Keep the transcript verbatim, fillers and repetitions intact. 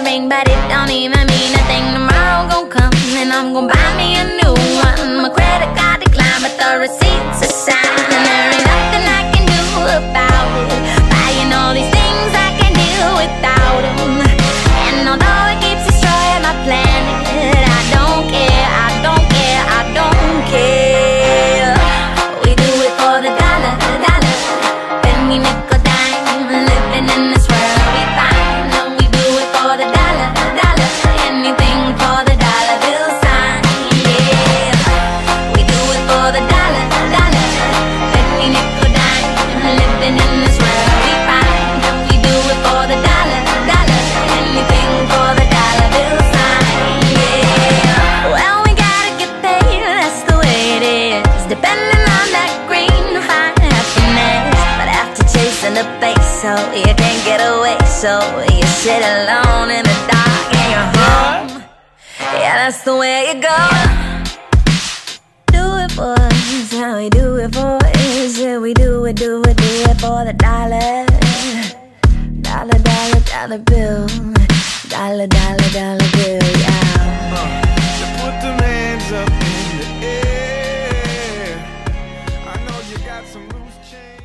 ring, but it don't even mean a thing. Tomorrow gon' come and I'm gon' buy me a new one. My credit card declined, but the receipts are signed, and there ain't nothing I can do about it. Buying all these things I can do without them, and although it keeps destroying my planet, I don't care, I don't care, I don't care. We do it for the dollar, dollar, penny, nickel, dime, living in this world we find. And we do it for the dollar, dollar, anything for the dollar bill sign, yeah. We do it for the dollar, dollar, penny, nickel, dime, living in this world we find. And we do it for the dollar, dollar, anything for the dollar bill sign, yeah. Well, we gotta get paid, that's the way it is, depending on that green to find happiness. But after chasing the peso, you can't get away, so you sit alone in the dark in your home. Yeah, that's the way it goes. Do it for us, how we do it for us. Yeah, we do it, do it, do it for the dollar. Dollar, dollar, dollar bill. Dollar, dollar, dollar bill, yeah. Uh, so put them hands up in the air. I know you got some loose change.